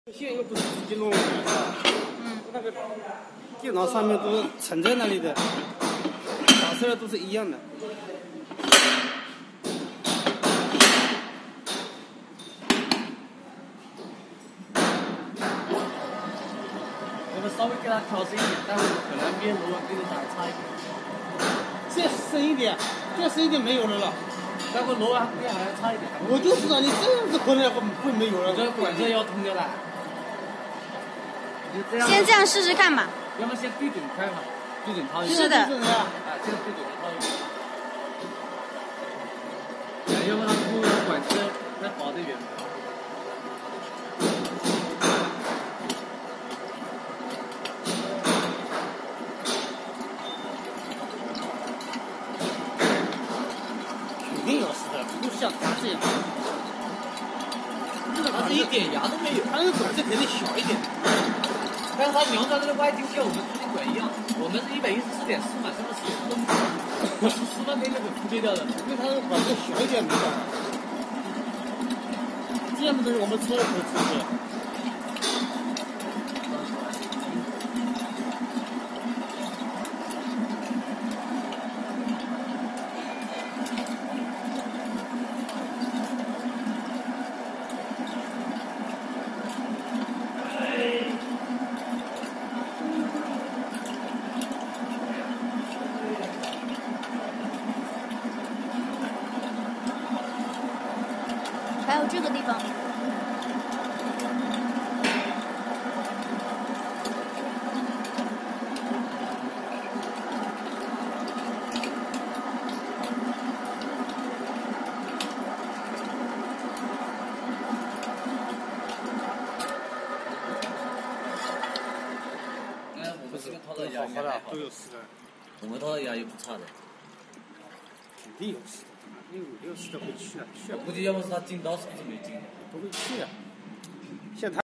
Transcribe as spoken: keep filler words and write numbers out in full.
线又不是自己弄的，嗯，那个电脑上面都是存在那里的，打出来都是一样的。 我们稍微给它调深一点，待会可能面如果给你打的差一点。 再深一点，再深一点没有了了。 待会螺纹面还要差一点。 我就是让你这样子可能会会没有了。 这个管子要通掉了。 这先这样试试看嘛。 要么先对准开嘛，对准掏一是的。 啊，先对准掏一个。要不然不管子再保得远。 肯定要是的，不像他这样。 它是一点牙都没有， 它那个管子肯定小一点。 但是它量出来的外径像我们自己管一样，我们是一百一十四点四嘛，这个是十万倍就给覆盖掉的， 因为它那个管子小一点没办法。这样的东西我们车可以出去。 还有这个地方， 哎，我们这个掏的牙好的都有四个。 我们掏的牙也不差的。 肯定有四的，因为没有四的会去啊，去啊。 我估计要么是他进刀，是不是没进？ 不会去啊。像他。